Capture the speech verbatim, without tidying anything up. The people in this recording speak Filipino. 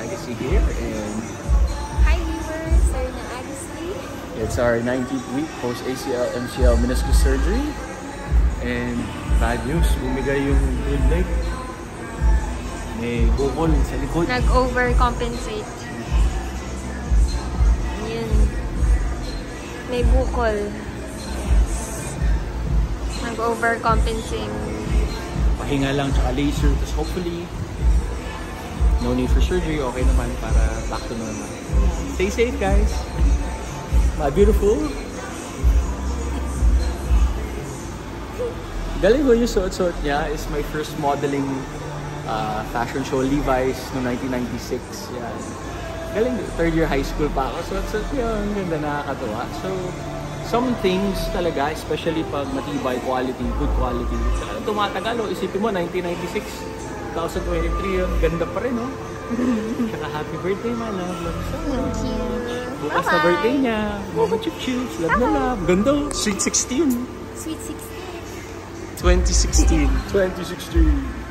Agassi here, and hi viewers, Sir na Agassi. It's our nineteenth week post A C L M C L meniscus surgery, and bad news, bumigay yung good leg. May bukol sa likod. Nag-overcompensate. Yun. May bukol. Nag-overcompensate. Pahinga lang tsaka laser, tapos hopefully no need for surgery, okay naman para back to normal. Stay safe, guys. My beautiful. Galing ko yung suot-suot niya. Is my first modeling uh, fashion show, Levi's, no nineteen ninety-six. Yan. Galing, third year high school pa ako. Suot-suot yun, ganda, nakakatuwa. So, some things talaga, especially pag matibay quality, good quality. Saka tumatagal, oh, isipin mo, nineteen ninety-six, twenty twenty-three, yun, ganda pa rin, no? Saka happy birthday, my love. Love so much. Thank you. Bukas na birthday niya. Mama Chip Chips. Love na love. Ganda. Sweet sixteen. Sweet sixteen. twenty sixteen. twenty sixteen.